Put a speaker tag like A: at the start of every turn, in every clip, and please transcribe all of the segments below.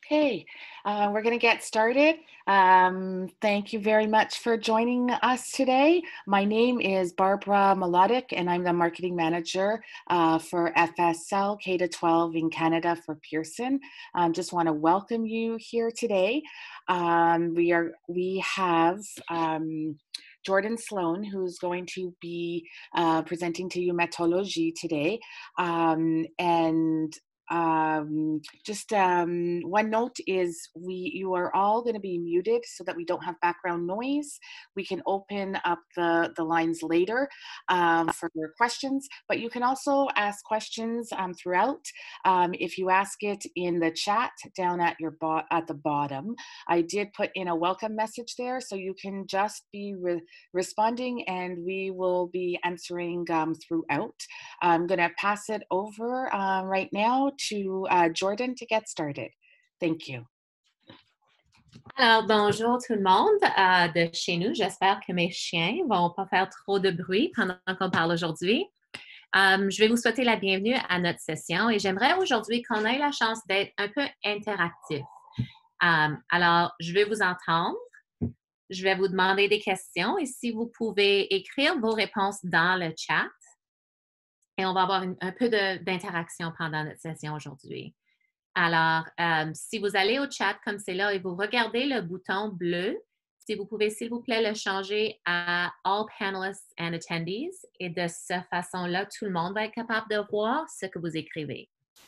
A: Okay, we're going to get started. Thank you very much for joining us today. My name is Barbara Melodic, and I'm the marketing manager for FSL K-12 in Canada for Pearson. Just want to welcome you here today. We have Jordan Sloan, who's going to be presenting to you Mathologie today, one note is you are all going to be muted so that we don't have background noise. We can open up the lines later for your questions, but you can also ask questions throughout. If you ask it in the chat down at the bottom, I did put in a welcome message there, so you can just be responding and we will be answering throughout. I'm going to pass it over right now to Jordan to get started. Thank you.
B: Alors, bonjour tout le monde de chez nous. J'espère que mes chiens ne vont pas faire trop de bruit pendant qu'on parle aujourd'hui. Je vais vous souhaiter la bienvenue à notre session et j'aimerais aujourd'hui qu'on ait la chance d'être un peu interactif. Alors, je vais vous entendre. Je vais vous demander des questions et si vous pouvez écrire vos réponses dans le chat. Et on va avoir un peu d'interaction pendant notre session aujourd'hui. Alors, si vous allez au chat comme c'est là et vous regardez le bouton bleu, si vous pouvez, s'il vous plaît, le changer à All Panelists and Attendees. Et de cette façon-là, tout le monde va être capable de voir ce que vous écrivez.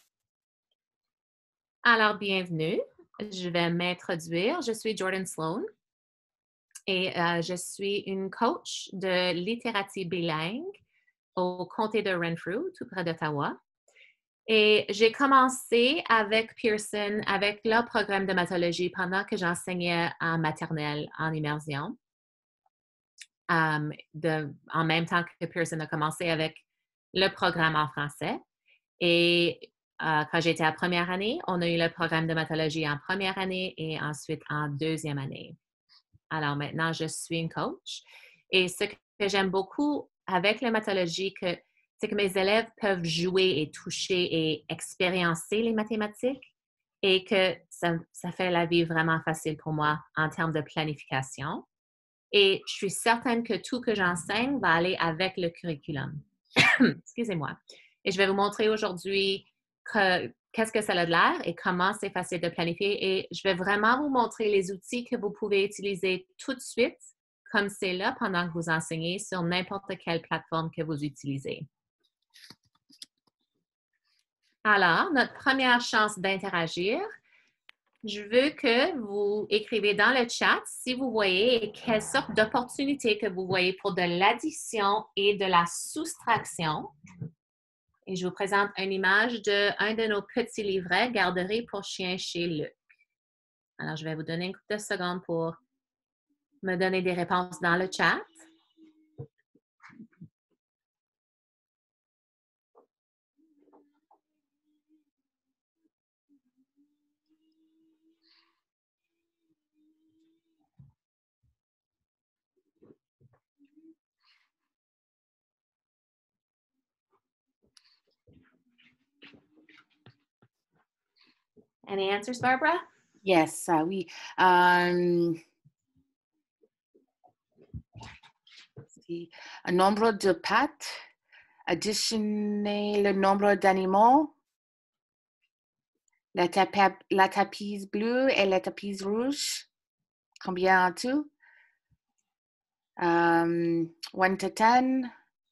B: Alors, bienvenue. Je vais m'introduire. Je suis Jordan Sloan et je suis une coach de littératie bilingue au comté de Renfrew, tout près d'Ottawa. Et j'ai commencé avec Pearson, avec leur programme de mathologie pendant que j'enseignais en maternelle, en immersion. En même temps que Pearson a commencé avec le programme en français. Et quand j'étais à première année, on a eu le programme de mathologie en première année et ensuite en deuxième année. Alors maintenant, je suis une coach. Et ce que j'aime beaucoup avec la mathologie, c'est que mes élèves peuvent jouer et toucher et expériencer les mathématiques et que ça fait la vie vraiment facile pour moi en termes de planification. Et je suis certaine que tout que j'enseigne va aller avec le curriculum. Excusez-moi. Et je vais vous montrer aujourd'hui qu'est-ce que ça a de l'air et comment c'est facile de planifier. Et je vais vraiment vous montrer les outils que vous pouvez utiliser tout de suite, comme c'est là pendant que vous enseignez sur n'importe quelle plateforme que vous utilisez. Alors, notre première chance d'interagir, je veux que vous écrivez dans le chat si vous voyez quelle sorte d'opportunités que vous voyez pour de l'addition et de la soustraction. Et je vous présente une image d'un de nos petits livrets, Garderie pour chiens chez Luc. Alors, je vais vous donner une couple de secondes pour me donner des réponses dans le chat. Any answers, Barbara?
A: Yes, oui. Un nombre de pattes, additionner le nombre d'animaux, la tapis bleue et la tapis rouge, combien en tout? 1 to 10.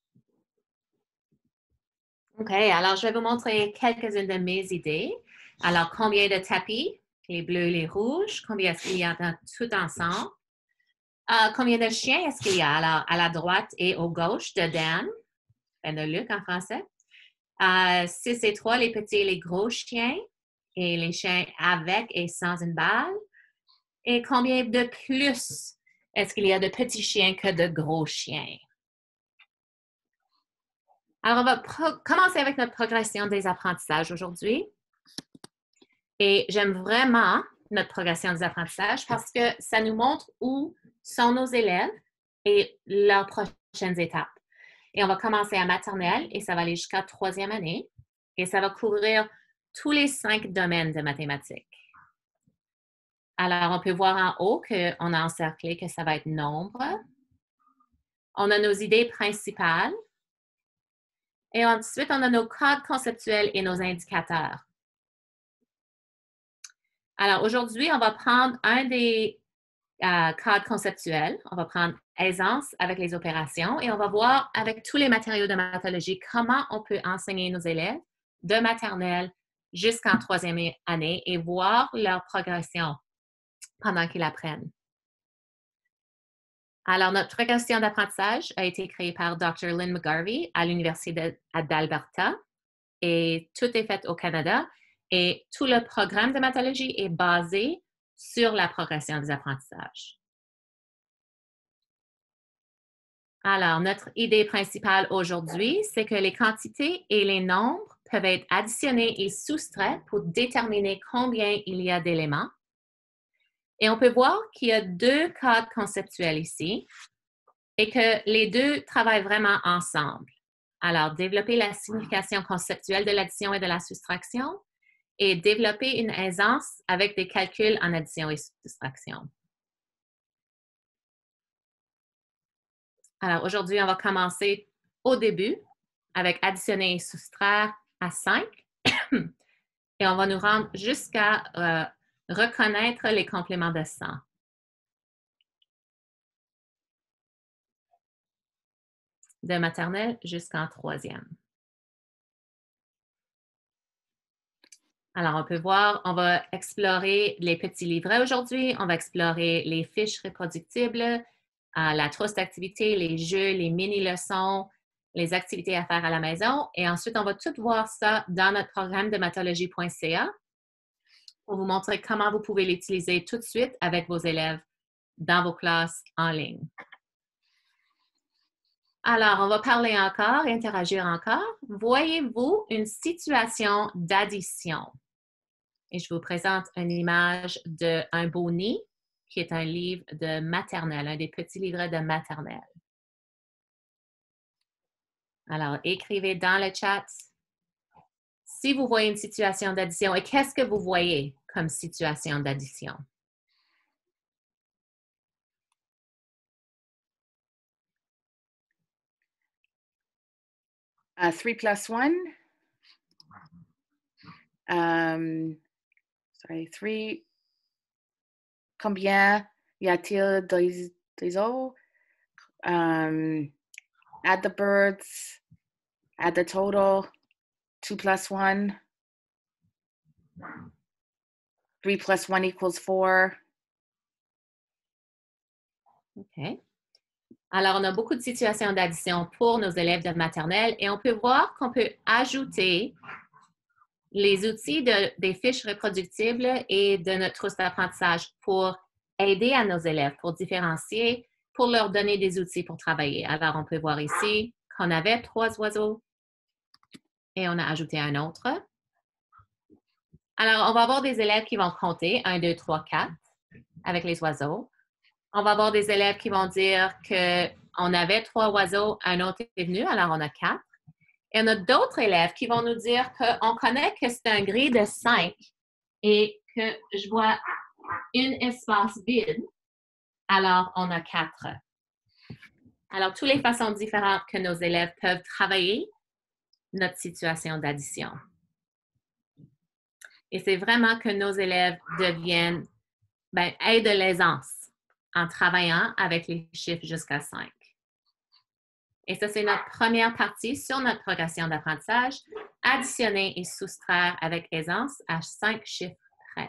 B: OK, alors je vais vous montrer quelques-unes de mes idées. Alors, combien de tapis? Les bleus et les rouges. Combien est-ce qu'il y a tout ensemble? Combien de chiens est-ce qu'il y a? Alors, à la droite et au gauche de Dan, de Luc en français. 6 et 3, les petits et les gros chiens. Et les chiens avec et sans une balle. Et combien de plus est-ce qu'il y a de petits chiens que de gros chiens? Alors, on va commencer avec notre progression des apprentissages aujourd'hui. Et j'aime vraiment notre progression des apprentissages parce que ça nous montre où sont nos élèves et leurs prochaines étapes. Et on va commencer à maternelle et ça va aller jusqu'à 3e année. Et ça va couvrir tous les 5 domaines de mathématiques. Alors, on peut voir en haut qu'on a encerclé que ça va être nombre. On a nos idées principales. Et ensuite, on a nos codes conceptuels et nos indicateurs. Alors, aujourd'hui, on va prendre un des codes conceptuels. On va prendre aisance avec les opérations et on va voir avec tous les matériaux de mathologie comment on peut enseigner nos élèves de maternelle jusqu'en troisième année et voir leur progression pendant qu'ils apprennent. Alors, notre question d'apprentissage a été créée par Dr. Lynn McGarvey à l'Université d'Alberta et tout est fait au Canada et tout le programme de mathologie est basé sur la progression des apprentissages. Alors, notre idée principale aujourd'hui, c'est que les quantités et les nombres peuvent être additionnés et soustraits pour déterminer combien il y a d'éléments. Et on peut voir qu'il y a deux codes conceptuels ici et que les deux travaillent vraiment ensemble. Alors, développer la signification conceptuelle de l'addition et de la soustraction et développer une aisance avec des calculs en addition et soustraction. Alors, aujourd'hui, on va commencer au début avec additionner et soustraire à 5 et on va nous rendre jusqu'à reconnaître les compléments de 100. De maternelle jusqu'en troisième. Alors, on peut voir, on va explorer les petits livrets aujourd'hui, on va explorer les fiches reproductibles, la trousse d'activités, les jeux, les mini-leçons, les activités à faire à la maison. Et ensuite, on va tout voir ça dans notre programme de mathologie.ca pour vous montrer comment vous pouvez l'utiliser tout de suite avec vos élèves dans vos classes en ligne. Alors, on va parler encore, interagir encore. Voyez-vous une situation d'addition? Et je vous présente une image d'un beau nid, qui est un livre de maternelle, un des petits livrets de maternelle. Alors, écrivez dans le chat si vous voyez une situation d'addition et qu'est-ce que vous voyez comme situation d'addition?
A: Three plus one. Sorry, three. Combien y a-t-il d'oiseaux? Add the birds. Add the total. 2 plus 1. 3 plus 1 equals 4.
B: OK. Alors, on a beaucoup de situations d'addition pour nos élèves de maternelle et on peut voir qu'on peut ajouter les outils des fiches reproductibles et de notre trousse d'apprentissage pour aider à nos élèves, pour différencier, pour leur donner des outils pour travailler. Alors, on peut voir ici qu'on avait 3 oiseaux et on a ajouté un autre. Alors, on va avoir des élèves qui vont compter 1, 2, 3, 4 avec les oiseaux. On va avoir des élèves qui vont dire qu'on avait 3 oiseaux, un autre est venu, alors on a 4. Et on a d'autres élèves qui vont nous dire qu'on connaît que c'est un gris de 5 et que je vois un espace vide, alors on a 4. Alors, toutes les façons différentes que nos élèves peuvent travailler notre situation d'addition. Et c'est vraiment que nos élèves deviennent, aient de l'aisance en travaillant avec les chiffres jusqu'à 5. Et ça, c'est notre première partie sur notre progression d'apprentissage, additionner et soustraire avec aisance à 5 chiffres près.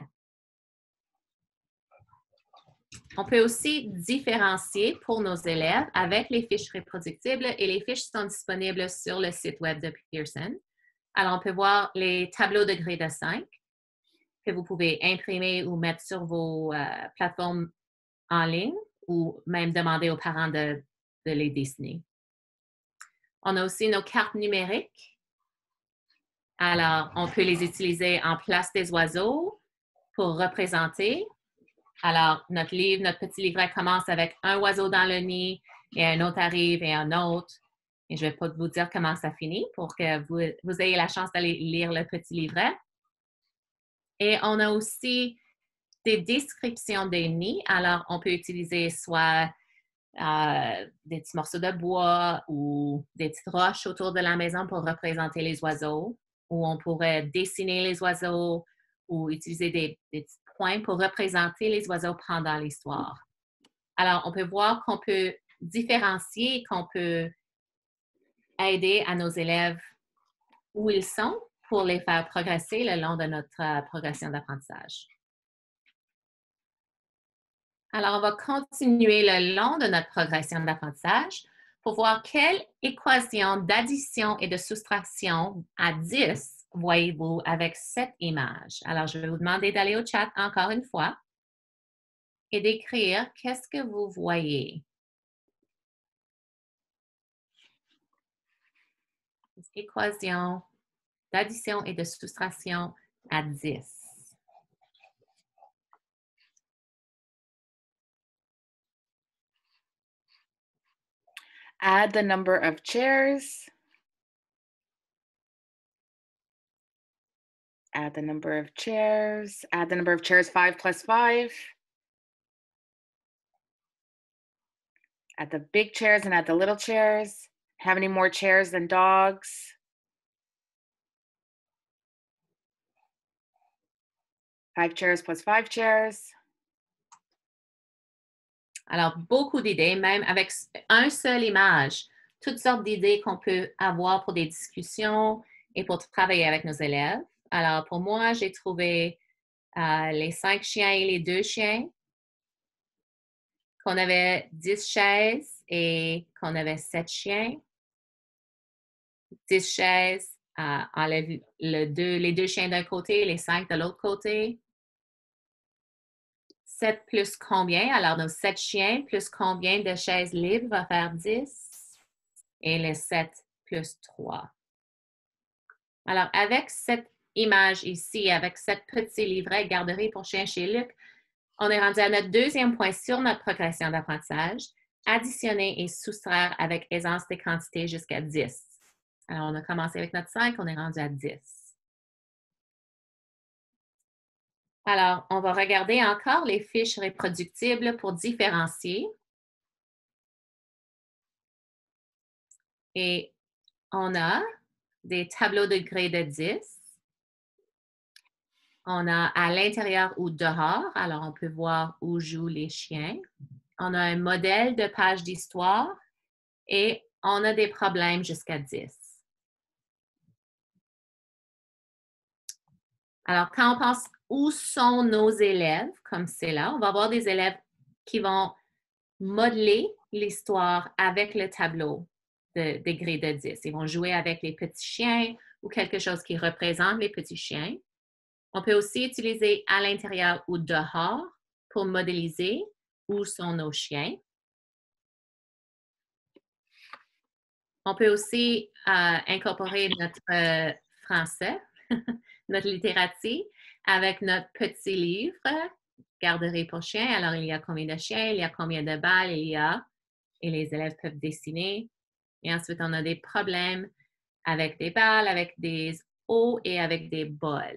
B: On peut aussi différencier pour nos élèves avec les fiches reproductibles et les fiches sont disponibles sur le site web de Pearson. Alors, on peut voir les tableaux de gré de 5 que vous pouvez imprimer ou mettre sur vos plateformes en ligne ou même demander aux parents de les dessiner. On a aussi nos cartes numériques. Alors, on peut les utiliser en place des oiseaux pour représenter. Alors, notre petit livret commence avec un oiseau dans le nid et un autre arrive et un autre. Et je ne vais pas vous dire comment ça finit pour que vous ayez la chance d'aller lire le petit livret. Et on a aussi des descriptions des nids. Alors, on peut utiliser soit des petits morceaux de bois ou des petites roches autour de la maison pour représenter les oiseaux, ou on pourrait dessiner les oiseaux ou utiliser des petits points pour représenter les oiseaux pendant l'histoire. Alors, on peut voir qu'on peut différencier, qu'on peut aider à nos élèves où ils sont pour les faire progresser le long de notre progression d'apprentissage. Alors, on va continuer le long de notre progression d'apprentissage pour voir quelle équation d'addition et de soustraction à 10 voyez-vous avec cette image. Alors, je vais vous demander d'aller au chat encore une fois et d'écrire qu'est-ce que vous voyez. Équation d'addition et de soustraction à 10.
A: Add the number of chairs. Add the number of chairs. Add the number of chairs, 5 plus 5. Add the big chairs and add the little chairs. How many more chairs than dogs? 5 chairs plus 5 chairs.
B: Alors, beaucoup d'idées, même avec une seule image. Toutes sortes d'idées qu'on peut avoir pour des discussions et pour travailler avec nos élèves. Alors, pour moi, j'ai trouvé les 5 chiens et les 2 chiens, qu'on avait 10 chaises et qu'on avait 7 chiens. 10 chaises, enlève les 2 chiens d'un côté, les 5 de l'autre côté. 7 plus combien? Alors, nos 7 chiens plus combien de chaises libres va faire 10? Et les 7 plus 3. Alors, avec cette image ici, avec cette petit livret garderie pour chien chez Luc, on est rendu à notre deuxième point sur notre progression d'apprentissage, additionner et soustraire avec aisance des quantités jusqu'à 10. Alors, on a commencé avec notre 5, on est rendu à 10. Alors, on va regarder encore les fiches reproductibles pour différencier. Et on a des tableaux de gré de 10. On a à l'intérieur ou dehors. Alors, on peut voir où jouent les chiens. On a un modèle de page d'histoire et on a des problèmes jusqu'à 10. Alors, quand on pense où sont nos élèves, comme c'est là, on va avoir des élèves qui vont modeler l'histoire avec le tableau de gré de 10. Ils vont jouer avec les petits chiens ou quelque chose qui représente les petits chiens. On peut aussi utiliser à l'intérieur ou dehors pour modéliser où sont nos chiens. On peut aussi incorporer notre français, notre littératie, avec notre petit livre, garderie pour chiens. Alors, il y a combien de chiens, il y a combien de balles, il y a, et les élèves peuvent dessiner. Et ensuite, on a des problèmes avec des balles, avec des os et avec des bols.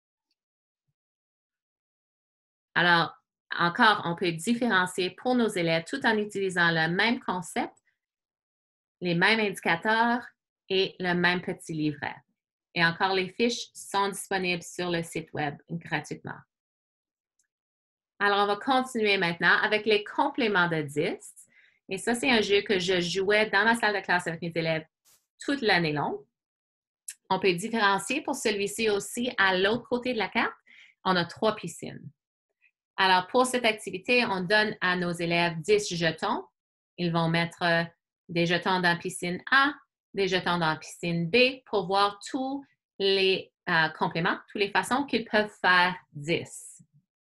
B: Alors, encore, on peut différencier pour nos élèves tout en utilisant le même concept, les mêmes indicateurs et le même petit livret. Et encore, les fiches sont disponibles sur le site web gratuitement. Alors, on va continuer maintenant avec les compléments de 10. Et ça, c'est un jeu que je jouais dans ma salle de classe avec mes élèves toute l'année longue. On peut différencier pour celui-ci aussi à l'autre côté de la carte. On a 3 piscines. Alors, pour cette activité, on donne à nos élèves 10 jetons. Ils vont mettre des jetons dans la piscine A, des jetons dans la piscine B pour voir tous les compléments, toutes les façons qu'ils peuvent faire 10.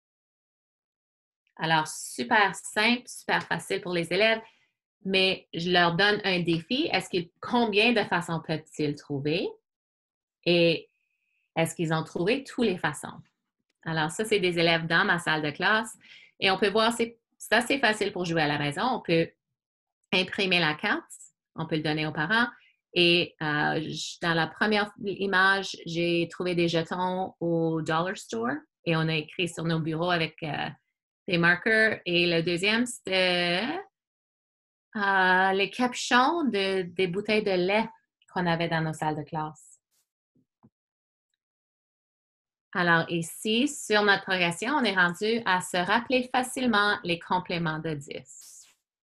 B: Alors, super simple, super facile pour les élèves, mais je leur donne un défi. Combien de façons peuvent-ils trouver? Et est-ce qu'ils ont trouvé toutes les façons? Alors, ça, c'est des élèves dans ma salle de classe. Et on peut voir, c'est assez facile pour jouer à la maison. On peut imprimer la carte, on peut le donner aux parents. Et dans la première image, j'ai trouvé des jetons au Dollar Store. Et on a écrit sur nos bureaux avec des marqueurs. Et le deuxième, c'était les capuchons des bouteilles de lait qu'on avait dans nos salles de classe. Alors ici, sur notre progression, on est rendu à se rappeler facilement les compléments de 10.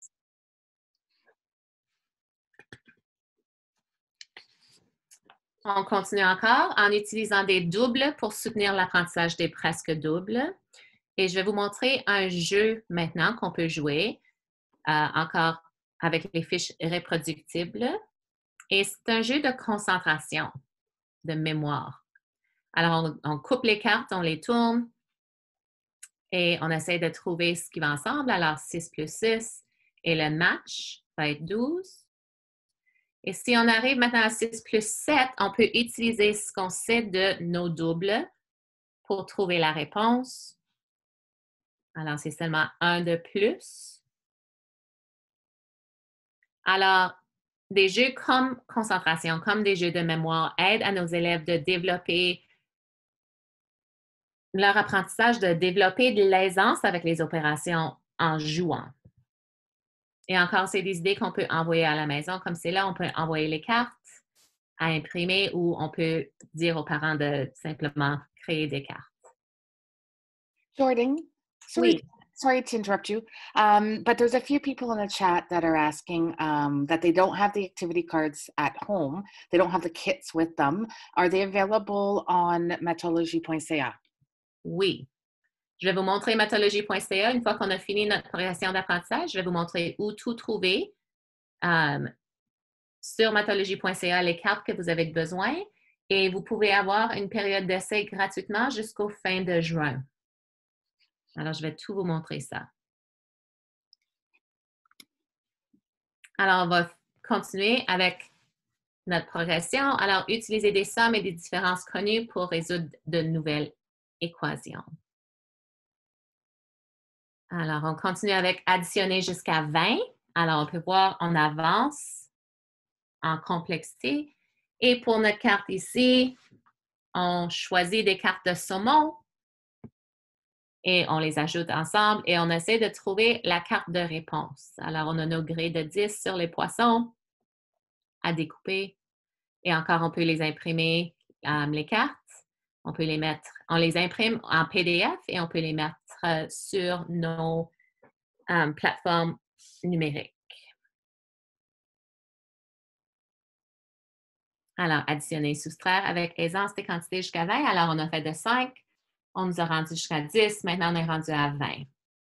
B: On continue encore en utilisant des doubles pour soutenir l'apprentissage des presque doubles. Et je vais vous montrer un jeu maintenant qu'on peut jouer, encore avec les fiches reproductibles. Et c'est un jeu de concentration, de mémoire. Alors, on coupe les cartes, on les tourne et on essaie de trouver ce qui va ensemble. Alors, 6 plus 6 et le match va être 12. Et si on arrive maintenant à 6 plus 7, on peut utiliser ce qu'on sait de nos doubles pour trouver la réponse. Alors, c'est seulement 1 de plus. Alors, des jeux comme concentration, comme des jeux de mémoire, aident à nos élèves de développer leur apprentissage, de développer de l'aisance avec les opérations en jouant. Et encore, c'est des idées qu'on peut envoyer à la maison. Comme c'est là, on peut envoyer les cartes à imprimer ou on peut dire aux parents de simplement créer des cartes.
A: Jordan,
B: Oui.
A: sorry to interrupt you, but there's a few people in the chat that are asking that they don't have the activity cards at home. They don't have the kits with them. Are they available on mathologie.ca?
B: Oui. Je vais vous montrer mathologie.ca. Une fois qu'on a fini notre progression d'apprentissage, je vais vous montrer où tout trouver sur mathologie.ca les cartes que vous avez besoin et vous pouvez avoir une période d'essai gratuitement jusqu'au fin de juin. Alors, je vais tout vous montrer ça. Alors, on va continuer avec notre progression. Alors, utiliser des sommes et des différences connues pour résoudre de nouvelles équations. Alors, on continue avec additionner jusqu'à 20. Alors, on peut voir, on avance en complexité. Et pour notre carte ici, on choisit des cartes de saumon et on les ajoute ensemble et on essaie de trouver la carte de réponse. Alors, on a nos grilles de 10 sur les poissons à découper et encore, on peut les imprimer, les cartes. On peut les mettre, on les imprime en PDF et on peut les mettre sur nos plateformes numériques. Alors, additionner, soustraire avec aisance des quantités jusqu'à 20. Alors, on a fait de 5. On nous a rendu jusqu'à 10. Maintenant, on est rendu à 20.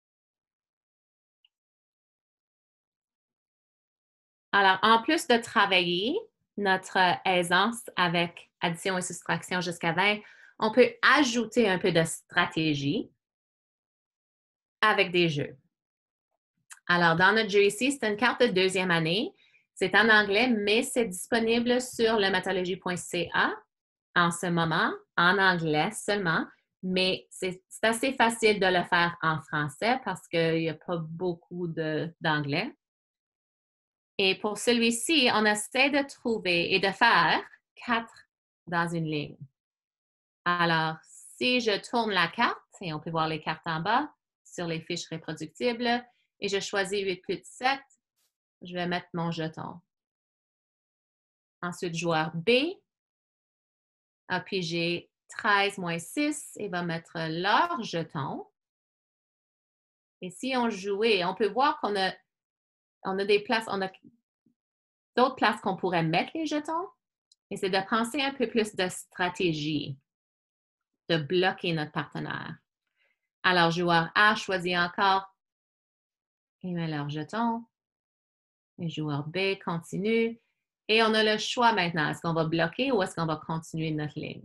B: Alors, en plus de travailler notre aisance avec addition et soustraction jusqu'à 20, on peut ajouter un peu de stratégie avec des jeux. Alors, dans notre jeu ici, c'est une carte de deuxième année. C'est en anglais, mais c'est disponible sur le mathologie.ca en ce moment, en anglais seulement, mais c'est assez facile de le faire en français parce qu'il n'y a pas beaucoup d'anglais. Et pour celui-ci, on essaie de trouver et de faire 4 dans une ligne. Alors, si je tourne la carte, et on peut voir les cartes en bas sur les fiches reproductibles, et je choisis 8 plus 7, je vais mettre mon jeton. Ensuite, joueur B a pigé 13 moins 6 et va mettre leur jeton. Et si on jouait, on peut voir qu'on a des places, on a d'autres places qu'on pourrait mettre les jetons. Et c'est de penser un peu plus de stratégie, de bloquer notre partenaire. Alors, joueur A choisit encore et met leur jeton. Et joueur B continue. Et on a le choix maintenant. Est-ce qu'on va bloquer ou est-ce qu'on va continuer notre ligne?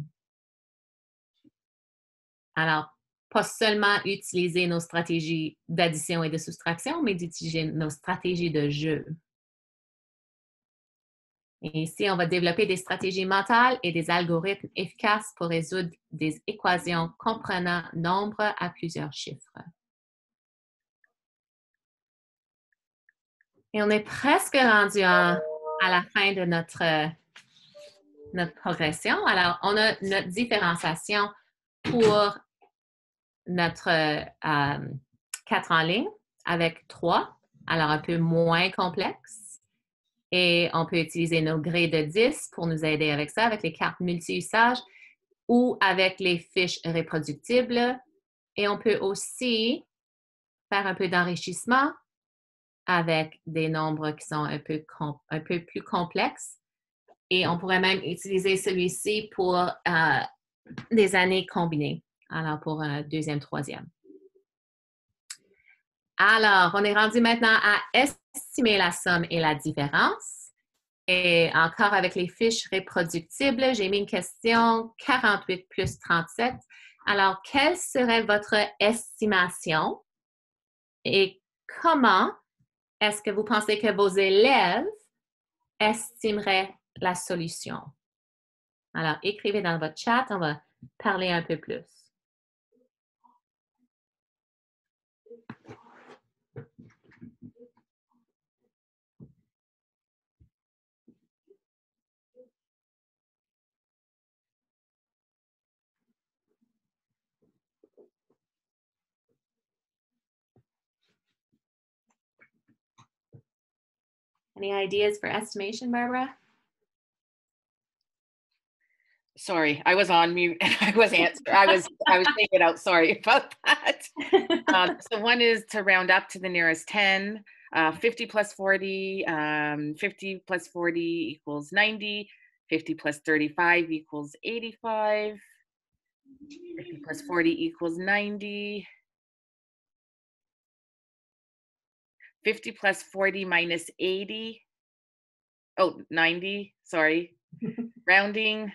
B: Alors, pas seulement utiliser nos stratégies d'addition et de soustraction, mais d'utiliser nos stratégies de jeu. Et ici, on va développer des stratégies mentales et des algorithmes efficaces pour résoudre des équations comprenant nombre à plusieurs chiffres. Et on est presque rendu à la fin de notre progression. Alors, on a notre différenciation pour notre 4 en ligne avec 3, alors un peu moins complexe. Et on peut utiliser nos grilles de 10 pour nous aider avec ça, avec les cartes multi-usages ou avec les fiches reproductibles. Et on peut aussi faire un peu d'enrichissement avec des nombres qui sont un peu plus complexes. Et on pourrait même utiliser celui-ci pour des années combinées, alors pour deuxième, troisième. Alors, on est rendu maintenant à estimer la somme et la différence. Et encore avec les fiches reproductibles, j'ai mis une question 48 plus 37. Alors, quelle serait votre estimation et comment est-ce que vous pensez que vos élèves estimeraient la solution? Alors, écrivez dans votre chat, on va parler un peu plus. Any ideas for estimation, Barbara?
A: Sorry, I was on mute and I was answering. I was saying it out. Sorry about that. So one is to round up to the nearest 10. 50 plus 40, 50 plus 40 equals 90. 50 plus 35 equals 85. 50 plus 40 equals 90. 50 plus 40 minus 80. Oh, 90, sorry. Rounding.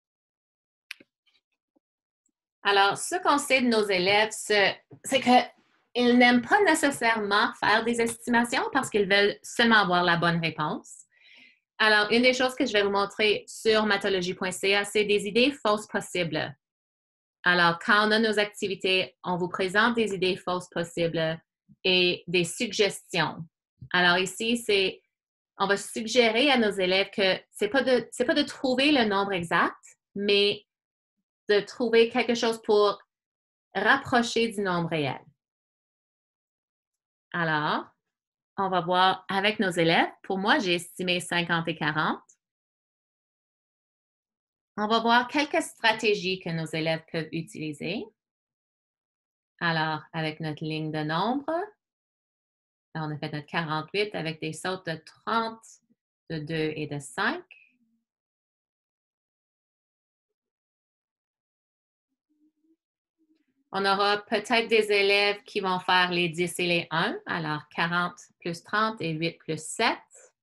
B: Alors, ce qu'on sait de nos élèves, c'est qu'ils n'aiment pas nécessairement faire des estimations parce qu'ils veulent seulement avoir la bonne réponse. Alors, une des choses que je vais vous montrer sur mathologie.ca, c'est des idées fausses possibles. Alors, quand on a nos activités, on vous présente des idées fausses possibles et des suggestions. Alors ici, on va suggérer à nos élèves que c'est pas de trouver le nombre exact, mais de trouver quelque chose pour rapprocher du nombre réel. Alors, on va voir avec nos élèves. Pour moi, j'ai estimé 50 et 40. On va voir quelques stratégies que nos élèves peuvent utiliser. Alors, avec notre ligne de nombres, on a fait notre 48 avec des sautes de 30, de 2 et de 5. On aura peut-être des élèves qui vont faire les 10 et les 1, alors 40 plus 30 et 8 plus 7.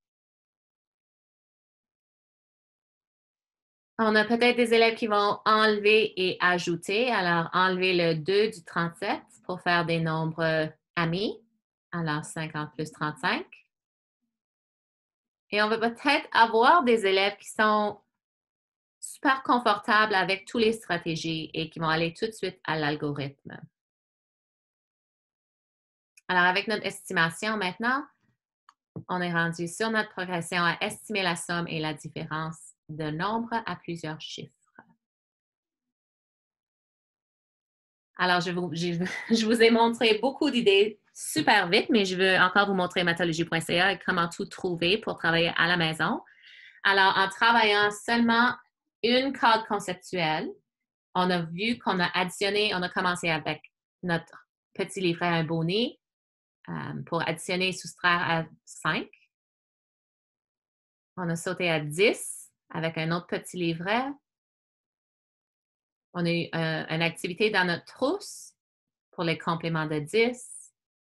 B: On a peut-être des élèves qui vont enlever et ajouter, alors enlever le 2 du 37 pour faire des nombres amis, alors 50 plus 35. Et on va peut-être avoir des élèves qui sont super confortables avec toutes les stratégies et qui vont aller tout de suite à l'algorithme. Alors, avec notre estimation maintenant, on est rendu sur notre progression à estimer la somme et la différence de nombres à plusieurs chiffres. Alors, je vous ai montré beaucoup d'idées super vite, mais je veux encore vous montrer mathologie.ca et comment tout trouver pour travailler à la maison. Alors, en travaillant seulement une corde conceptuelle, on a vu qu'on a additionné, on a commencé avec notre petit livret Un bonnet pour additionner et soustraire à 5. On a sauté à 10 avec un autre petit livret. On a eu une activité dans notre trousse pour les compléments de 10.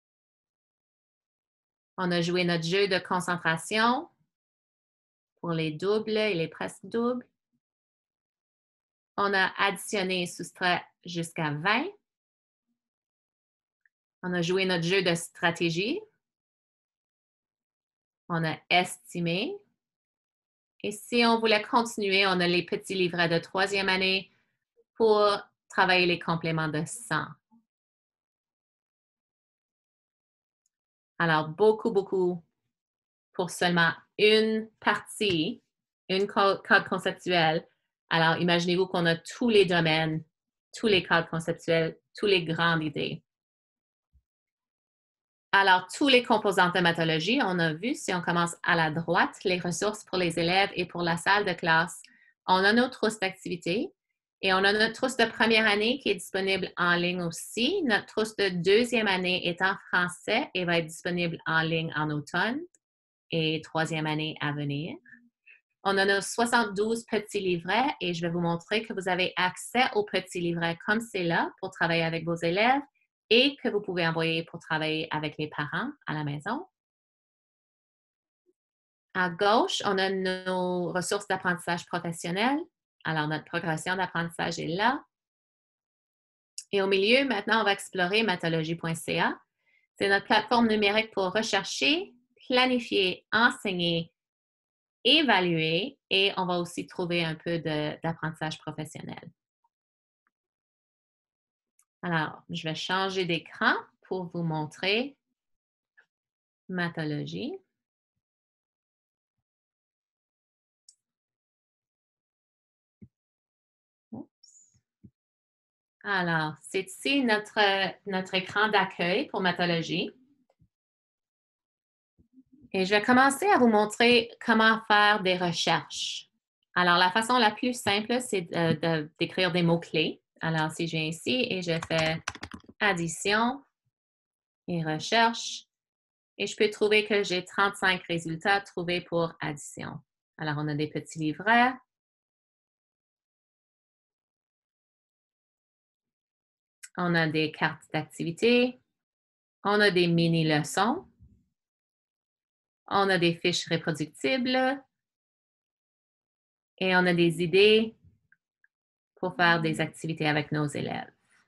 B: On a joué notre jeu de concentration pour les doubles et les presque doubles. On a additionné et soustrait jusqu'à 20. On a joué notre jeu de stratégie. On a estimé. Et si on voulait continuer, on a les petits livrets de 3e année pour travailler les compléments de 100. Alors, beaucoup pour seulement une partie, une code conceptuelle. Alors, imaginez-vous qu'on a tous les domaines, tous les codes conceptuels tous les grandes idées. Alors, tous les composantes de Mathologie, on a vu, si on commence à la droite, les ressources pour les élèves et pour la salle de classe. On a nos trousses d'activités et on a notre trousse de première année qui est disponible en ligne aussi. Notre trousse de deuxième année est en français et va être disponible en ligne en automne et troisième année à venir. On a nos 72 petits livrets et je vais vous montrer que vous avez accès aux petits livrets comme c'est là pour travailler avec vos élèves et que vous pouvez envoyer pour travailler avec les parents à la maison. À gauche, on a nos ressources d'apprentissage professionnel. Alors, notre progression d'apprentissage est là. Et au milieu, maintenant, on va explorer mathologie.ca. C'est notre plateforme numérique pour rechercher, planifier, enseigner, évaluer et on va aussi trouver un peu d'apprentissage professionnel. Alors, je vais changer d'écran pour vous montrer Mathologie. Oups. Alors, c'est ici notre écran d'accueil pour Mathologie. Et je vais commencer à vous montrer comment faire des recherches. Alors, la façon la plus simple, c'est d'écrire des mots-clés. Alors, si je viens ici et je fais addition et recherche, et je peux trouver que j'ai 35 résultats trouvés pour addition. Alors, on a des petits livrets. On a des cartes d'activité. On a des mini-leçons. On a des fiches reproductibles. Et on a des idées pour faire des activités avec nos élèves.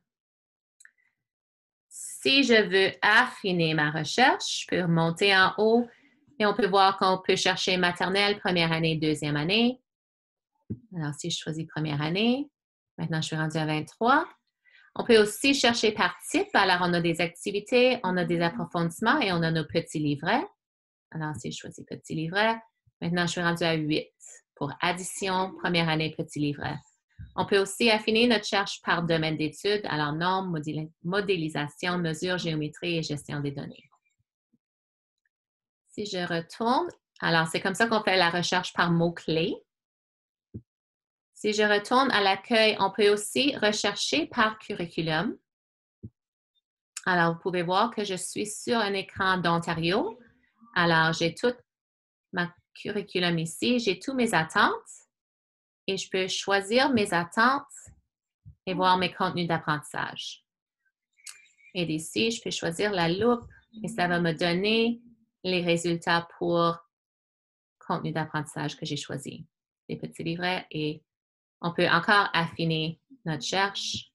B: Si je veux affiner ma recherche, je peux remonter en haut et on peut voir qu'on peut chercher maternelle, première année, deuxième année. Alors, si je choisis première année, maintenant je suis rendue à 23. On peut aussi chercher par type. Alors, on a des activités, on a des approfondissements et on a nos petits livrets. Alors, si je choisis petit livret, maintenant je suis rendue à 8 pour addition, première année, petit livret. On peut aussi affiner notre recherche par domaine d'études, alors normes, modélisation, mesure, géométrie et gestion des données. Si je retourne, alors c'est comme ça qu'on fait la recherche par mots-clés. Si je retourne à l'accueil, on peut aussi rechercher par curriculum. Alors, vous pouvez voir que je suis sur un écran d'Ontario. Alors, j'ai tout ma curriculum ici, j'ai tous mes attentes et je peux choisir mes attentes et voir mes contenus d'apprentissage. Et d'ici, je peux choisir la loupe et ça va me donner les résultats pour contenu d'apprentissage que j'ai choisi. Les petits livrets et on peut encore affiner notre recherche.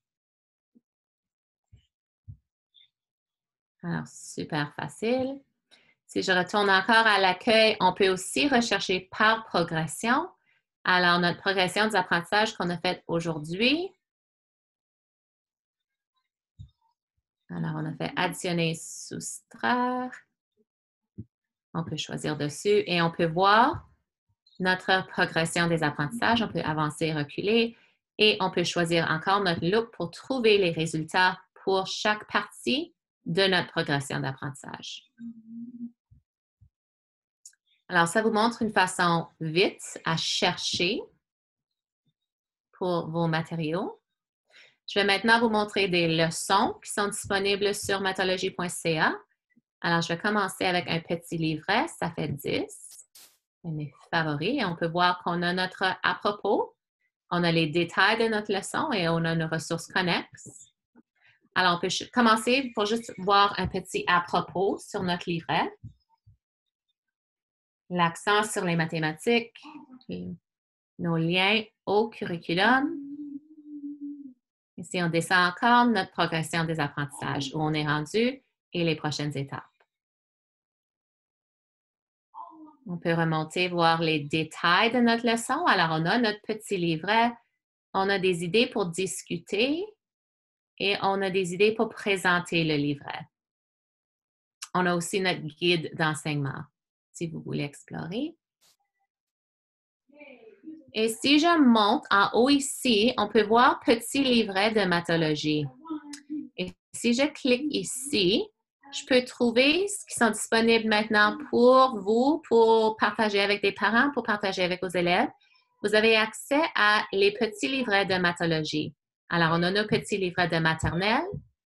B: Alors, super facile. Si je retourne encore à l'accueil, on peut aussi rechercher par progression. Alors, notre progression des apprentissages qu'on a fait aujourd'hui. Alors, on a fait additionner, soustraire. On peut choisir dessus et on peut voir notre progression des apprentissages. On peut avancer, reculer et on peut choisir encore notre loupe pour trouver les résultats pour chaque partie de notre progression d'apprentissage. Alors, ça vous montre une façon vite à chercher pour vos matériaux. Je vais maintenant vous montrer des leçons qui sont disponibles sur mathologie.ca. Alors, je vais commencer avec un petit livret, ça fait 10. C'est mes favoris et on peut voir qu'on a notre à propos. On a les détails de notre leçon et on a nos ressources connexes. Alors, on peut commencer pour juste voir un petit à propos sur notre livret. L'accent sur les mathématiques, nos liens au curriculum. Ici, on descend encore notre progression des apprentissages, où on est rendu et les prochaines étapes. On peut remonter, voir les détails de notre leçon. Alors, on a notre petit livret, on a des idées pour discuter et on a des idées pour présenter le livret. On a aussi notre guide d'enseignement, si vous voulez explorer. Et si je monte en haut ici, on peut voir petit livret de mathologie. Et si je clique ici, je peux trouver ce qui sont disponibles maintenant pour vous, pour partager avec des parents, pour partager avec vos élèves. Vous avez accès à les petits livrets de Mathologie. Alors, on a nos petits livrets de maternelle,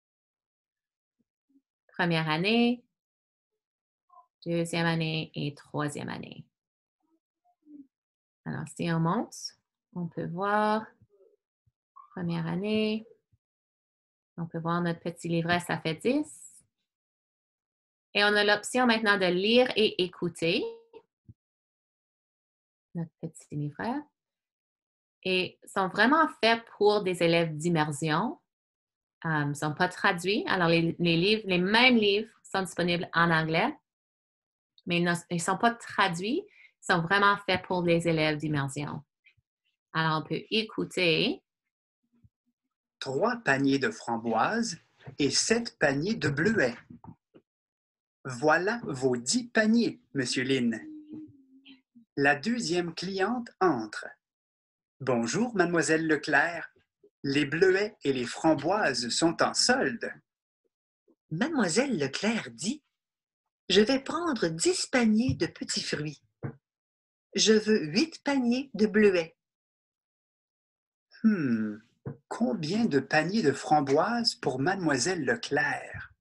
B: première année, deuxième année et troisième année. Alors, si on monte, on peut voir première année. On peut voir notre petit livret, ça fait 10. Et on a l'option maintenant de lire et écouter notre petit livret. Et sont vraiment faits pour des élèves d'immersion. Ils ne sont pas traduits. Alors, les livres, les mêmes livres sont disponibles en anglais, mais ils ne sont pas traduits. Ils sont vraiment faits pour les élèves d'immersion. Alors, on peut écouter.
C: 3 paniers de framboises et 7 paniers de bleuets. Voilà vos 10 paniers, Monsieur Lin. La deuxième cliente entre. Bonjour, Mademoiselle Leclerc. Les bleuets et les framboises sont en solde.
D: Mademoiselle Leclerc dit « Je vais prendre 10 paniers de petits fruits. Je veux 8 paniers de bleuets. »
C: Combien de paniers de framboises pour Mademoiselle Leclerc?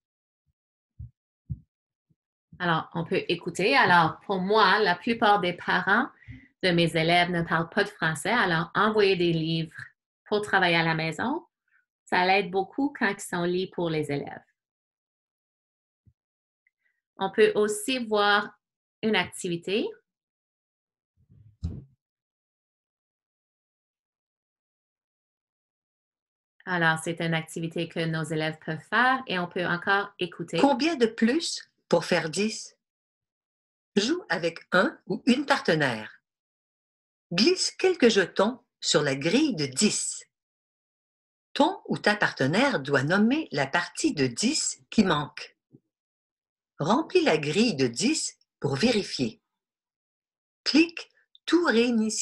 B: Alors, on peut écouter. Alors, pour moi, la plupart des parents de mes élèves ne parlent pas de français. Alors, envoyer des livres pour travailler à la maison, ça l'aide beaucoup quand ils sont lits pour les élèves. On peut aussi voir une activité. Alors, c'est une activité que nos élèves peuvent faire et on peut encore écouter.
D: Combien de plus pour faire 10? Joue avec un ou une partenaire. Glisse quelques jetons sur la grille de 10. Ton ou ta partenaire doit nommer la partie de 10 qui manque. Remplis la grille de 10 pour vérifier. Clique « Tout réinitialiser ».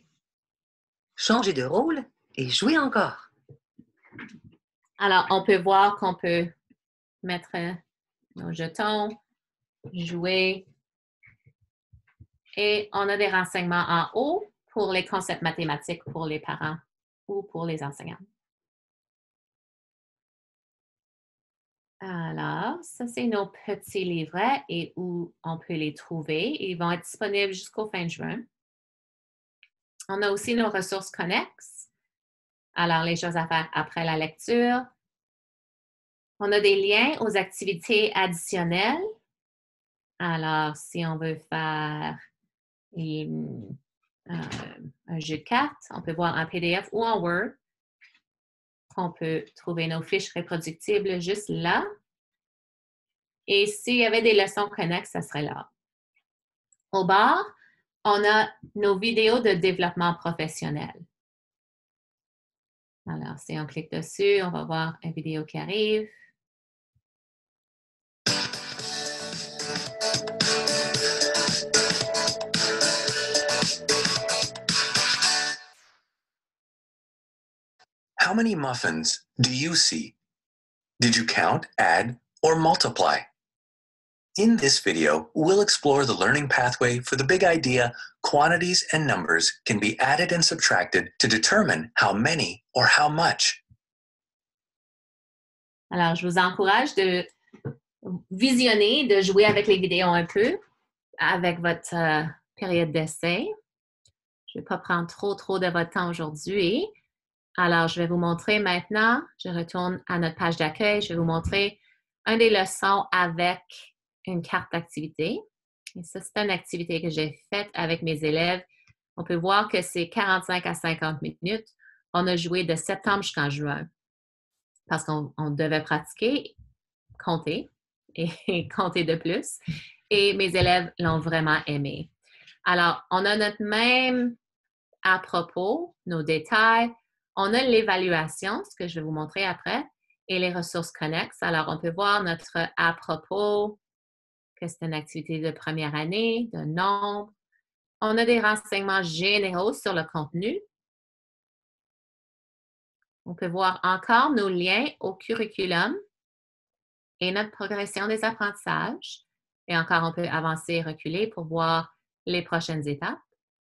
D: Changez de rôle et jouez encore.
B: Alors, on peut voir qu'on peut mettre nos jetons, jouer. Et on a des renseignements en haut pour les concepts mathématiques pour les parents ou pour les enseignants. Alors, ça, c'est nos petits livrets et où on peut les trouver. Ils vont être disponibles jusqu'au fin juin. On a aussi nos ressources connexes. Alors, les choses à faire après la lecture. On a des liens aux activités additionnelles. Alors, si on veut faire un jeu de cartes, on peut voir en PDF ou en Word. On peut trouver nos fiches reproductibles juste là. Et s'il y avait des leçons connexes, ça serait là. Au bas, on a nos vidéos de développement professionnel. Alors, si on clique dessus, on va voir une vidéo qui arrive.
E: How many muffins do you see? Did you count, add, or multiply? In this video, we'll explore the learning pathway for the big idea quantities and numbers can be added and subtracted to determine how many or how much.
B: Alors, je vous encourage de visionner, de jouer avec les vidéos un peu avec votre période d'essai. Je ne vais pas prendre trop de votre temps aujourd'hui. Alors, je vais vous montrer maintenant, je retourne à notre page d'accueil, je vais vous montrer une des leçons avec une carte d'activité. Et ça, c'est une activité que j'ai faite avec mes élèves. On peut voir que c'est 45 à 50 minutes. On a joué de septembre jusqu'en juin parce qu'on devait pratiquer, compter et compter de plus. Et mes élèves l'ont vraiment aimé. Alors, on a notre même à propos, nos détails. On a l'évaluation, ce que je vais vous montrer après, et les ressources connexes. Alors, on peut voir notre à propos, que c'est une activité de première année, de nombre. On a des renseignements généraux sur le contenu. On peut voir encore nos liens au curriculum et notre progression des apprentissages. Et encore, on peut avancer et reculer pour voir les prochaines étapes.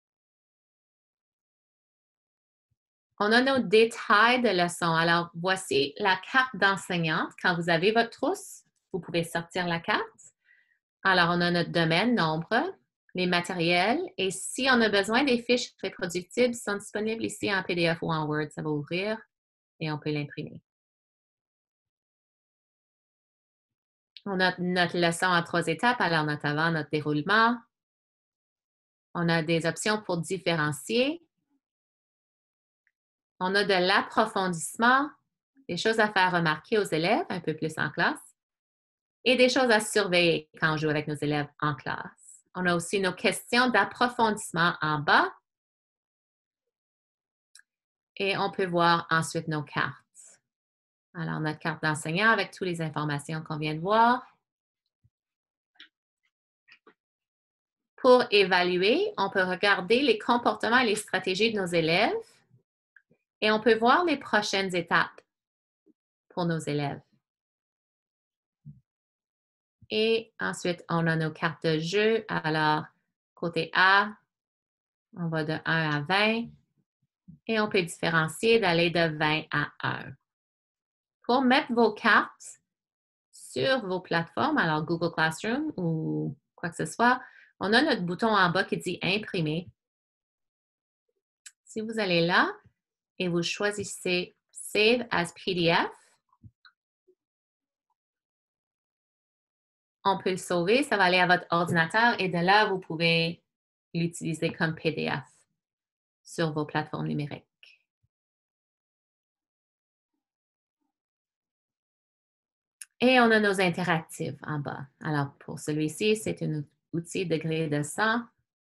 B: On a nos détails de leçons. Alors, voici la carte d'enseignante. Quand vous avez votre trousse, vous pouvez sortir la carte. Alors, on a notre domaine, nombre, les matériels. Et si on a besoin des fiches reproductibles, sont disponibles ici en PDF ou en Word. Ça va ouvrir et on peut l'imprimer. On a notre leçon en 3 étapes. Alors, notre avant, notre déroulement. On a des options pour différencier. On a de l'approfondissement, des choses à faire remarquer aux élèves un peu plus en classe et des choses à surveiller quand on joue avec nos élèves en classe. On a aussi nos questions d'approfondissement en bas et on peut voir ensuite nos cartes. Alors, notre carte d'enseignant avec toutes les informations qu'on vient de voir. Pour évaluer, on peut regarder les comportements et les stratégies de nos élèves et on peut voir les prochaines étapes pour nos élèves. Et ensuite, on a nos cartes de jeu. Alors, côté A, on va de 1 à 20 et on peut différencier d'aller de 20 à 1. Pour mettre vos cartes sur vos plateformes, alors Google Classroom ou quoi que ce soit, on a notre bouton en bas qui dit « Imprimer ». Si vous allez là et vous choisissez « Save as PDF », on peut le sauver, ça va aller à votre ordinateur et de là, vous pouvez l'utiliser comme PDF sur vos plateformes numériques. Et on a nos interactifs en bas. Alors, pour celui-ci, c'est un outil de grille de 100.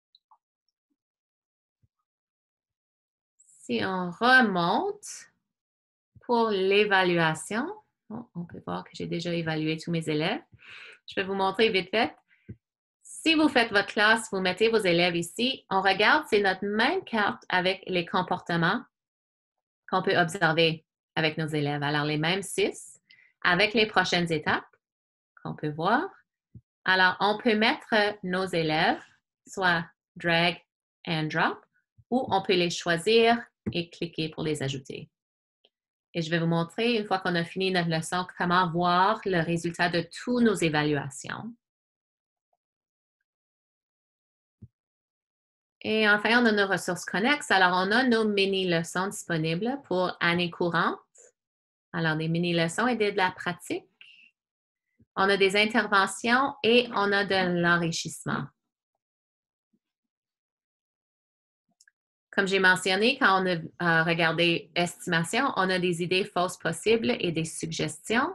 B: Si on remonte pour l'évaluation, on peut voir que j'ai déjà évalué tous mes élèves. Je vais vous montrer vite fait. Si vous faites votre classe, vous mettez vos élèves ici. On regarde, c'est notre même carte avec les comportements qu'on peut observer avec nos élèves. Alors, les mêmes 6 avec les prochaines étapes qu'on peut voir. Alors, on peut mettre nos élèves, soit drag and drop, ou on peut les choisir et cliquer pour les ajouter. Et je vais vous montrer, une fois qu'on a fini notre leçon, comment voir le résultat de toutes nos évaluations. Et enfin, on a nos ressources connexes. Alors, on a nos mini-leçons disponibles pour année courante. Alors, des mini-leçons et de la pratique. On a des interventions et on a de l'enrichissement. Comme j'ai mentionné, quand on a regardé estimation, on a des idées fausses possibles et des suggestions.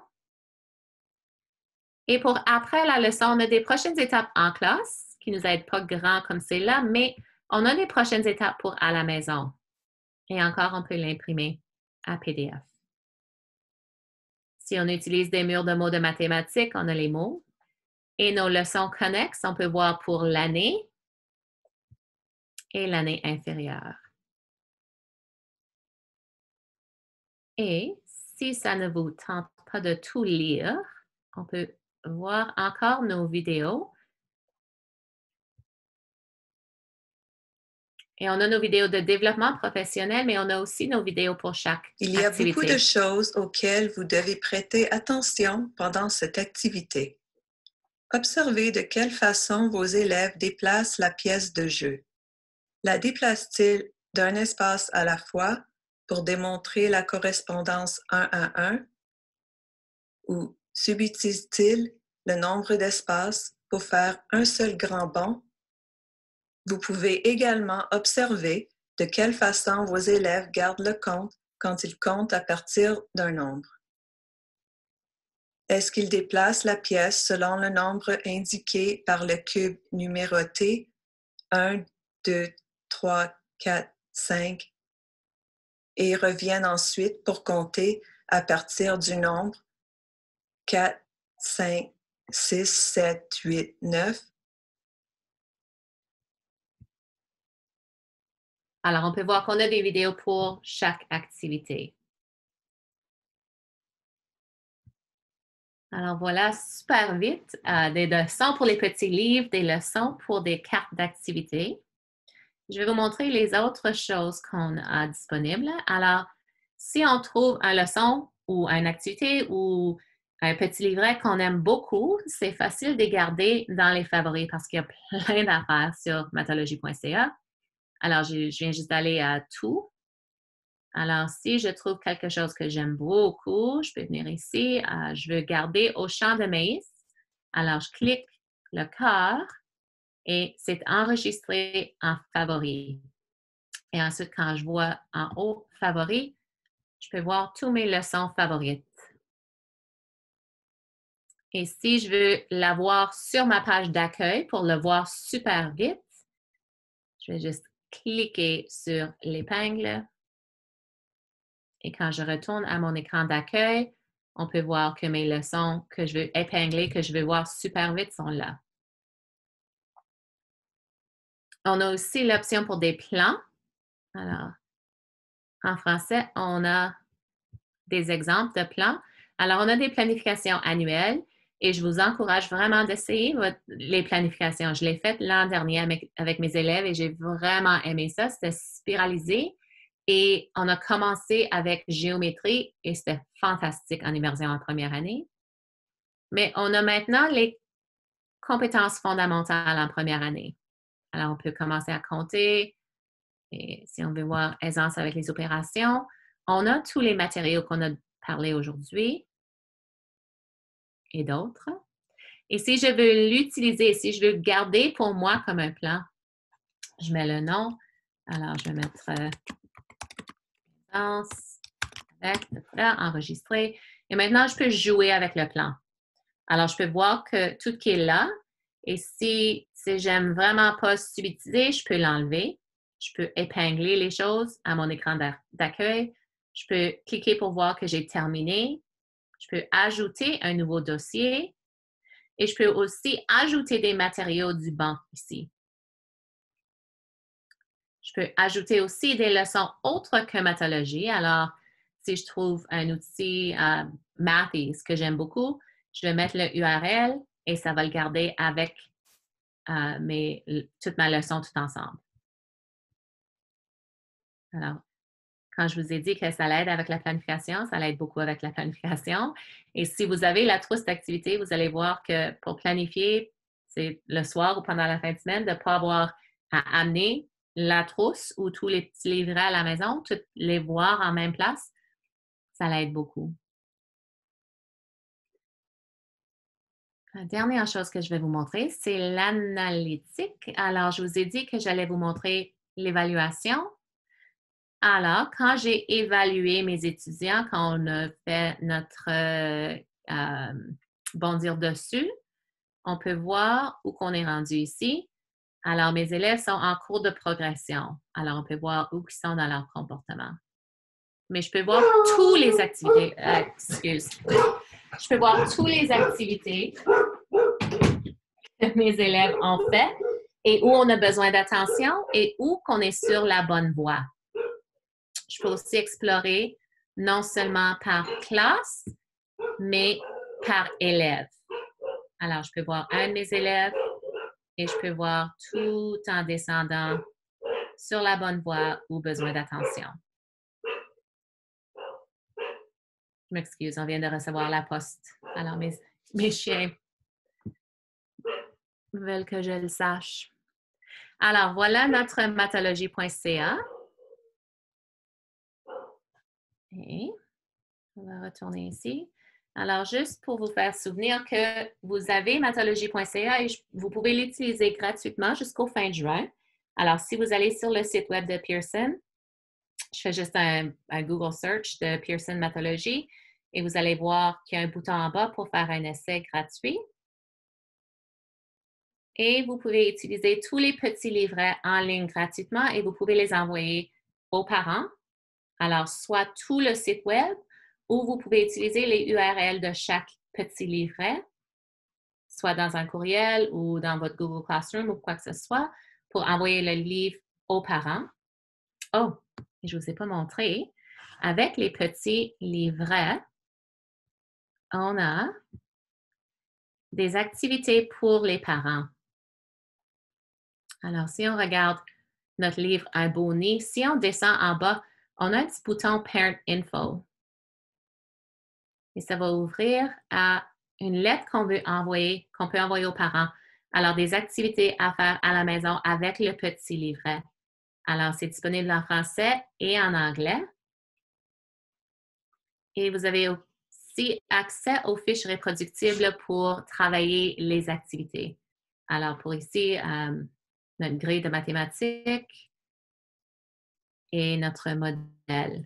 B: Et pour après la leçon, on a des prochaines étapes en classe qui ne nous aident pas grand comme c'est là, mais on a des prochaines étapes pour à la maison. Et encore, on peut l'imprimer à PDF. Si on utilise des murs de mots de mathématiques, on a les mots. Et nos leçons connexes, on peut voir pour l'année et l'année inférieure. Et si ça ne vous tente pas de tout lire, on peut voir encore nos vidéos. Et on a nos vidéos de développement professionnel, mais on a aussi nos vidéos pour chaque activité.
F: Il y a beaucoup de choses auxquelles vous devez prêter attention pendant cette activité. Observez de quelle façon vos élèves déplacent la pièce de jeu. La déplacent-ils d'un espace à la fois pour démontrer la correspondance 1 à 1 ou subutilisent-ils le nombre d'espaces pour faire un seul grand bond? Vous pouvez également observer de quelle façon vos élèves gardent le compte quand ils comptent à partir d'un nombre. Est-ce qu'ils déplacent la pièce selon le nombre indiqué par le cube numéroté 1, 2, 3, 4, 5 et reviennent ensuite pour compter à partir du nombre 4, 5, 6, 7, 8, 9?
B: Alors, on peut voir qu'on a des vidéos pour chaque activité. Alors voilà, super vite, des leçons pour les petits livres, des leçons pour des cartes d'activité. Je vais vous montrer les autres choses qu'on a disponibles. Alors, si on trouve une leçon ou une activité ou un petit livret qu'on aime beaucoup, c'est facile de les garder dans les favoris parce qu'il y a plein d'affaires sur mathologie.ca. Alors, je viens juste d'aller à tout. Alors, si je trouve quelque chose que j'aime beaucoup, je peux venir ici. Je veux garder au champ de maïs. Alors, je clique le cœur et c'est enregistré en favori. Et ensuite, quand je vois en haut favoris, je peux voir toutes mes leçons favorites. Et si je veux l'avoir sur ma page d'accueil pour le voir super vite, je vais juste cliquer sur l'épingle. Et quand je retourne à mon écran d'accueil, on peut voir que mes leçons que je veux épingler, que je veux voir super vite sont là. On a aussi l'option pour des plans. Alors, en français, on a des exemples de plans. Alors, on a des planifications annuelles et je vous encourage vraiment d'essayer les planifications. Je l'ai faite l'an dernier avec mes élèves et j'ai vraiment aimé ça. C'était spiralisé. Et on a commencé avec géométrie et c'était fantastique en immersion en première année. Mais on a maintenant les compétences fondamentales en première année. Alors, on peut commencer à compter. Et si on veut voir aisance avec les opérations, on a tous les matériaux qu'on a parlé aujourd'hui et d'autres. Et si je veux l'utiliser, si je veux le garder pour moi comme un plan, je mets le nom. Alors, je vais mettre aisance avec le plan enregistré. Et maintenant, je peux jouer avec le plan. Alors, je peux voir que tout qui est là. Et si j'aime vraiment pas subtiliser, je peux l'enlever. Je peux épingler les choses à mon écran d'accueil. Je peux cliquer pour voir que j'ai terminé. Je peux ajouter un nouveau dossier. Et je peux aussi ajouter des matériaux du banc ici. Je peux ajouter aussi des leçons autres que Mathologie. Alors, si je trouve un outil Mathy, ce que j'aime beaucoup, je vais mettre le URL et ça va le garder avec toute ma leçon tout ensemble. Alors, quand je vous ai dit que ça l'aide avec la planification, ça l'aide beaucoup avec la planification. Et si vous avez la trousse d'activité, vous allez voir que pour planifier, c'est le soir ou pendant la fin de semaine, de ne pas avoir à amener la trousse ou tous les petits livrets à la maison, toutes les voir en même place, ça l'aide beaucoup. La dernière chose que je vais vous montrer, c'est l'analytique. Alors, je vous ai dit que j'allais vous montrer l'évaluation. Alors, quand j'ai évalué mes étudiants, quand on a fait notre bondir dessus, on peut voir où qu'on est rendu ici. Alors, mes élèves sont en cours de progression. Alors, on peut voir où ils sont dans leur comportement. Mais je peux voir toutes les activités. Je peux voir toutes les activités que mes élèves ont fait et où on a besoin d'attention et où qu'on est sur la bonne voie. Je peux aussi explorer non seulement par classe, mais par élève. Alors, je peux voir un de mes élèves et je peux voir tout en descendant sur la bonne voie ou besoin d'attention. Je m'excuse, on vient de recevoir la poste. Alors, mes chiens veulent que je le sache. Alors, voilà notre mathologie.ca. Et on va retourner ici. Alors, juste pour vous faire souvenir que vous avez mathologie.ca et vous pouvez l'utiliser gratuitement jusqu'au fin de juin. Alors, si vous allez sur le site web de Pearson, je fais juste un Google search de Pearson Mathologie et vous allez voir qu'il y a un bouton en bas pour faire un essai gratuit. Et vous pouvez utiliser tous les petits livrets en ligne gratuitement et vous pouvez les envoyer aux parents. Alors, soit tout le site web ou vous pouvez utiliser les URL de chaque petit livret, soit dans un courriel ou dans votre Google Classroom ou quoi que ce soit, pour envoyer le livre aux parents. Oh, je ne vous ai pas montré. Avec les petits livrets, on a des activités pour les parents. Alors, si on regarde notre livre Un beau nid, si on descend en bas, on a un petit bouton Parent Info. Et ça va ouvrir à une lettre qu'on veut envoyer, qu'on peut envoyer aux parents. Alors, des activités à faire à la maison avec le petit livret. Alors, c'est disponible en français et en anglais. Et vous avez aussi accès aux fiches reproductibles pour travailler les activités. Alors, pour ici, notre grille de mathématiques et notre modèle.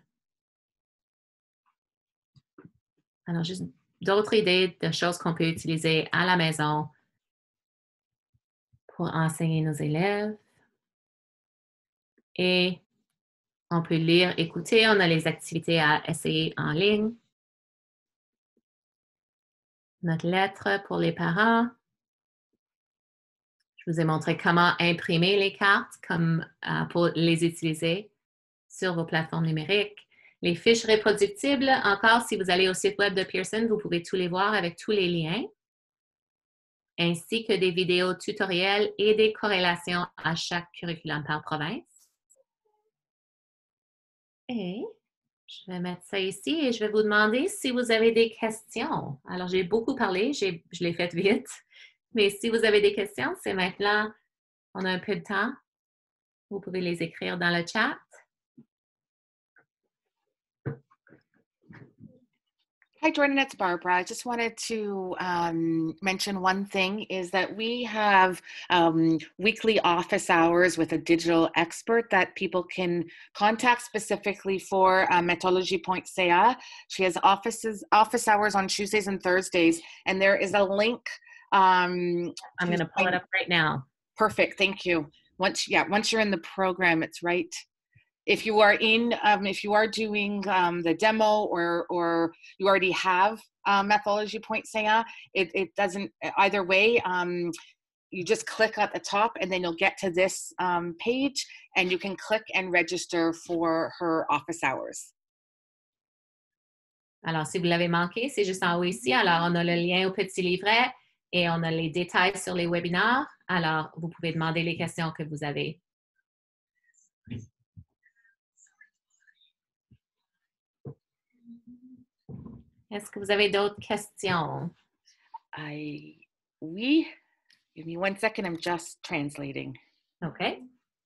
B: Alors, juste d'autres idées de choses qu'on peut utiliser à la maison pour enseigner nos élèves. Et on peut lire, écouter. On a les activités à essayer en ligne. Notre lettre pour les parents. Je vous ai montré comment imprimer les cartes pour les utiliser sur vos plateformes numériques. Les fiches reproductibles, encore, si vous allez au site web de Pearson, vous pouvez tous les voir avec tous les liens, ainsi que des vidéos tutoriels et des corrélations à chaque curriculum par province. Et je vais mettre ça ici et je vais vous demander si vous avez des questions. Alors, j'ai beaucoup parlé, je l'ai fait vite, mais si vous avez des questions, c'est maintenant, on a un peu de temps. Vous pouvez les écrire dans le chat.
A: Hi, Jordan, it's Barbara. I just wanted to mention one thing is that we have weekly office hours with a digital expert that people can contact specifically for Mathologie.ca. She has office hours on Tuesdays and Thursdays, and there is a link.
B: I'm going to pull it up right now.
A: Perfect, thank you. Once you're in the program, it's right. If you are if you are doing the demo or you already have Mathologie.ca, it doesn't, either way, you just click at the top and then you'll get to this page and you can click and register for her office hours.
B: Alors, si vous l'avez manqué, c'est juste en haut ici. Alors, on a le lien au petit livret et on a les détails sur les webinaires. Alors, vous pouvez demander les questions que vous avez. Est-ce que vous avez d'autres questions?
A: Oui. Give me 1 second, I'm just translating.
B: Okay.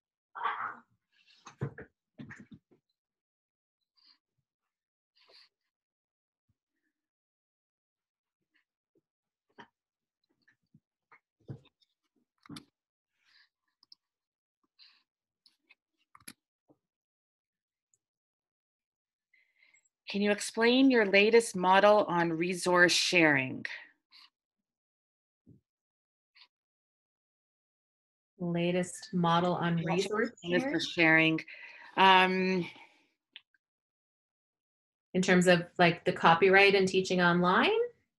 A: Can you explain your latest model on resource sharing?
B: Latest model on resource
A: sharing.
B: In terms of like the copyright and teaching online?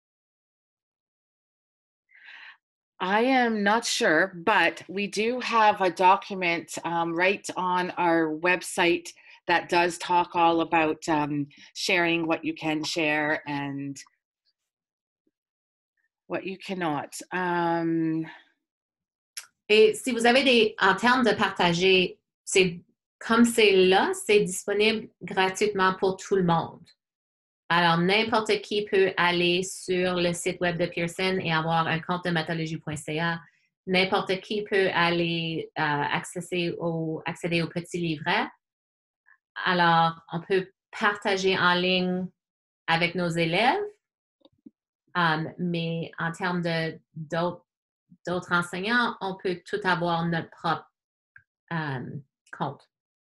A: I am not sure, but we do have a document right on our website that does talk all about sharing, what you can share and what you cannot.
B: Et si vous avez en termes de partager, comme c'est là, c'est disponible gratuitement pour tout le monde. Alors, n'importe qui peut aller sur le site web de Pearson et avoir un compte de Mathologie.ca. N'importe qui peut aller accéder au petit livret. Alors, on peut partager en ligne avec nos élèves, mais en termes d'autres enseignants, on peut tout avoir notre propre compte.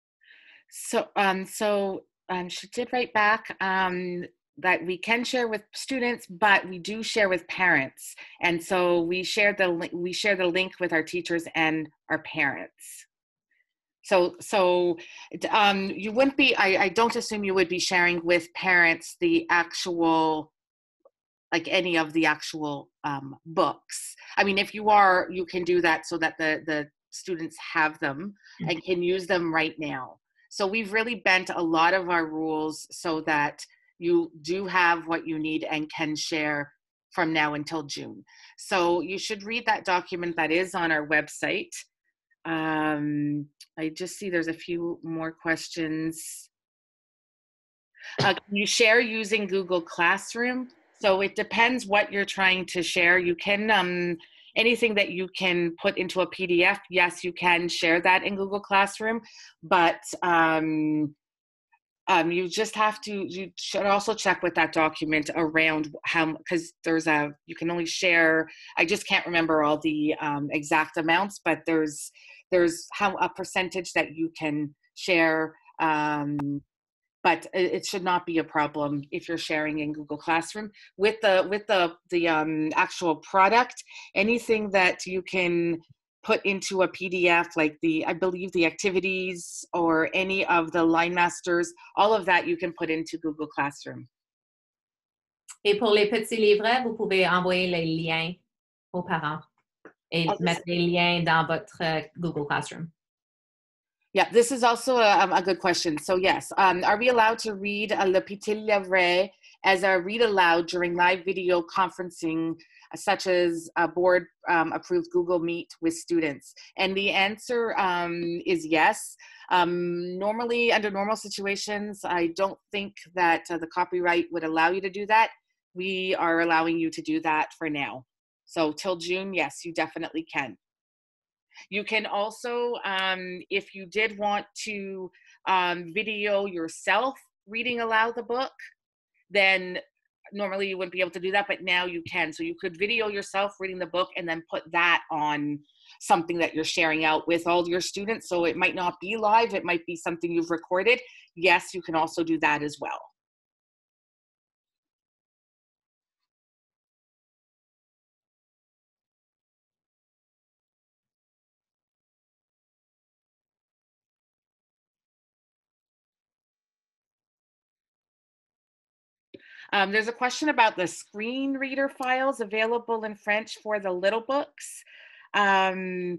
A: She did write back that we can share with students, but we do share with parents, and so we share the link with our teachers and our parents. So you wouldn't be. I don't assume you would be sharing with parents the actual, like any of the actual books. I mean, if you are, you can do that so that the students have them and can use them right now. So we've really bent a lot of our rules so that you do have what you need and can share from now until June. So you should read that document that is on our website. I just see there's a few more questions. Can you share using Google Classroom? So it depends what you're trying to share. You can, anything that you can put into a PDF, yes, you can share that in Google Classroom, but you just have to, you should also check with that document around how, because you can only share, I just can't remember all the exact amounts, but there's how a percentage that you can share, but it should not be a problem if you're sharing in Google Classroom. With the actual product, anything that you can put into a PDF, like I believe the activities or any of the line masters, all of that you can put into Google Classroom.
B: Et pour les petits livrets, vous pouvez envoyer les liens aux parents et mettre les liens dans votre Google Classroom.
A: Yeah, this is also a good question. So yes, are we allowed to read Le Petit Livret as a read aloud during live video conferencing, such as a board approved Google Meet with students? And the answer is yes. Normally, under normal situations, I don't think that the copyright would allow you to do that. We are allowing you to do that for now. So till June, yes, you definitely can. You can also, if you did want to video yourself reading aloud the book, then normally you wouldn't be able to do that, but now you can. So you could video yourself reading the book and then put that on something that you're sharing out with all your students. So it might not be live, it might be something you've recorded. Yes, you can also do that as well. There's a question about the screen reader files available in French for the little books. Now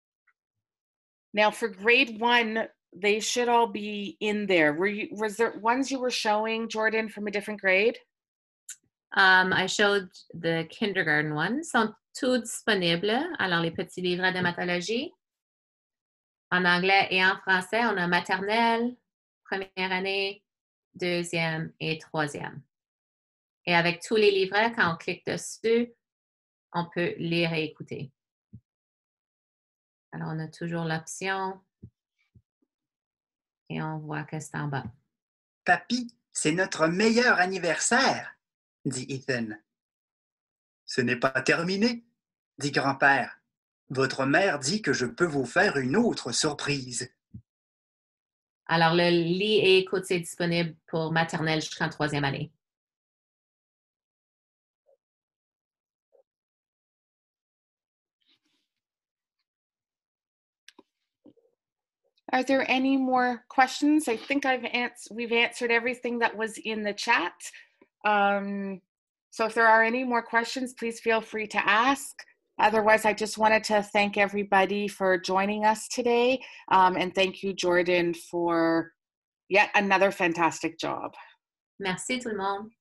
A: for grade 1, they should all be in there. Was there ones you were showing, Jordan, from a different grade?
B: I showed the kindergarten ones. Sont tous disponibles. Alors, les petits livrets de mathologie. En anglais et en français, on a maternelle, première année, deuxième et troisième. Et avec tous les livrets, quand on clique dessus, on peut lire et écouter. Alors, on a toujours l'option et on voit que c'est en bas.
C: Papy, c'est notre meilleur anniversaire, dit Ethan. Ce n'est pas terminé, dit grand-père. Votre mère dit que je peux vous faire une autre surprise.
B: Alors, le lit et écoute, c'est disponible pour maternelle jusqu'en troisième année.
A: Are there any more questions? I think we've answered everything that was in the chat. So if there are any more questions, please feel free to ask. Otherwise, I just wanted to thank everybody for joining us today. And thank you, Jordan, for yet another fantastic job.
B: Merci tout le monde.